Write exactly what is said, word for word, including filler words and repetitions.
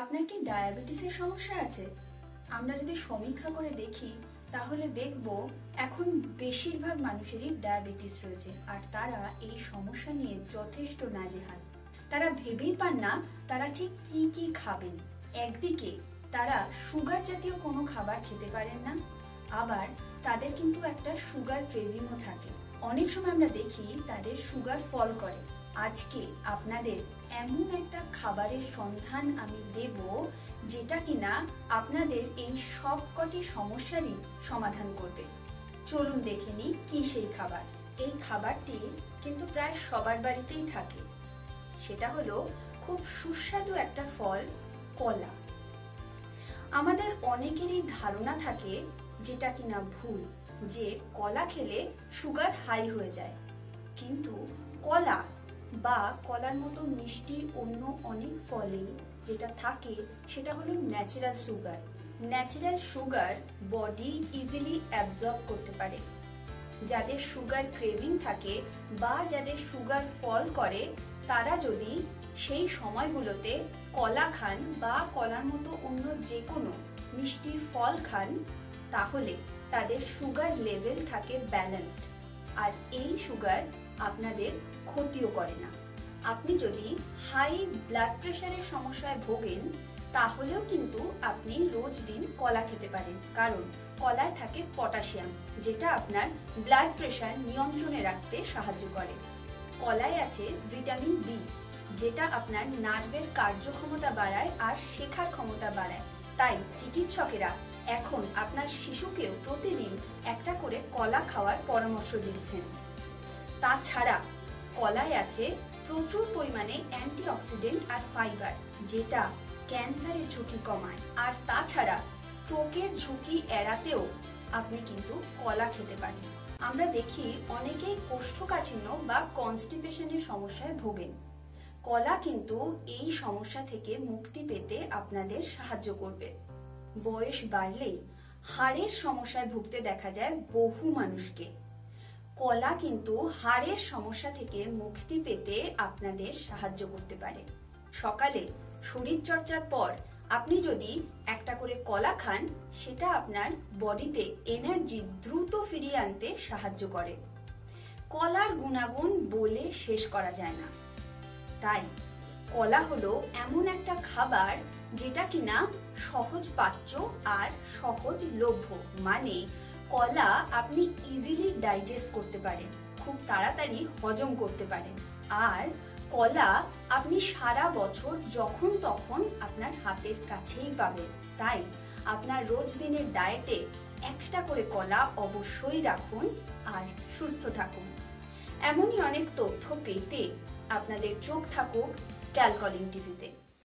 আপনার কি ডায়াবেটিসের সমস্যা আছে? আমরা যদি সমীক্ষা করে দেখি তাহলে দেখব এখন বেশিরভাগ মানুষেরই ডায়াবেটিস রয়েছে, আর তারা এই সমস্যা নিয়ে যথেষ্ট নাজেহাল। তারা ভেবেই পান না তারা ঠিক কি কি খাবেন। একদিকে তারা সুগার জাতীয় কোনো খাবার খেতে পারেন না, আবার তাদের কিন্তু একটা সুগার ক্রেভিংও থাকে। অনেক সময় আমরা দেখি তাদের সুগার ফল করে। আজকে আপনাদের এমন একটা খাবারের সন্ধান আমি দেব যেটা কিনা আপনাদের এই সবকটি সমস্যারই সমাধান করবে। চলুন দেখে নিই কি সেই খাবার। এই খাবারটি কিন্তু প্রায় সবার বাড়িতেই থাকে। সেটা হলো খুব সুস্বাদু একটা ফল, কলা। আমাদের অনেকেরই ধারণা থাকে, যেটা কিনা ভুল, যে কলা খেলে সুগার হাই হয়ে যায়। কিন্তু কলা বা কলার মতো মিষ্টি অন্য অনেক ফলেই যেটা থাকে সেটা হলো natural sugar. Natural sugar body easily absorb করতে পারে। যাদের সুগার ক্রেভিং থাকে বা যাদের সুগার ফল করে, তারা যদি সেই সময়গুলোতে কলা খান বা কলার মতো অন্য যে কোনো মিষ্টি ফল খান, তাহলে তাদের সুগার লেভেল থাকে ব্যালেন্সড, আর এই সুগার আপনাদের ক্ষতিও করে না। আপনি যদি হাই ব্লাড প্রেশারের সমস্যায় ভোগেন, তাহলেও কিন্তু আপনি রোজ দিন কলা খেতে পারেন, কারণ কলায় থাকে পটাশিয়াম, যেটা আপনার ব্লাড প্রেশার নিয়ন্ত্রণে রাখতে সাহায্য করে। কলায় আছে ভিটামিন বি, যেটা আপনার নার্ভের কার্যক্ষমতা বাড়ায় আর শেখার ক্ষমতা বাড়ায়। তাই চিকিৎসকেরা এখন আপনার শিশুকেও প্রতিদিন একটা করে কলা খাওয়ার পরামর্শ দিচ্ছেন। তাছাড়া কলায় আছে প্রচুর পরিমাণে অ্যান্টিঅক্সিডেন্ট আর ফাইবার, যেটা ক্যান্সারের ঝুঁকি কমায়। আর তাছাড়া স্ট্রোকের ঝুঁকি এড়াতেও আপনি কিন্তু কলা খেতে পারেন। আমরা দেখি অনেকেই কোষ্ঠকাঠিন্য বা কনস্টিপেশনের সমস্যায় ভোগেন। কলা কিন্তু এই সমস্যা থেকে মুক্তি পেতে আপনাদের সাহায্য করবে। বয়স বাড়লেই হাড়ের সমস্যায় ভুগতে দেখা যায় বহু মানুষকে। কলা কিন্তু হাড়ের সমস্যা থেকে মুক্তি পেতে আপনাদের সাহায্য করতে পারে। সকালে শরীর চর্চার পর আপনি যদি একটা করে কলা খান, সেটা আপনার বডিতে এনার্জি দ্রুত ফিরিয়ে আনতে সাহায্য করে। কলার গুণাগুণ বলে শেষ করা যায় না। তাই কলা হলো এমন একটা খাবার যেটা কিনা সহজ পাচ্য আর সহজলভ্য। মানে কলা আপনি ইজিলি ডাইজেস্ট করতে পারেন, খুব তাড়াতাড়ি হজম করতে পারেন। আর কলা আপনি সারা বছর যখন তখন আপনার হাতের কাছেই পাবেন। তাই আপনার রোজ দিনের ডায়েটে একটা করে কলা অবশ্যই রাখুন আর সুস্থ থাকুন। এমনই অনেক তথ্য পেতে আপনাদের চোখ থাকুক ক্যালকলিং টিভিতে।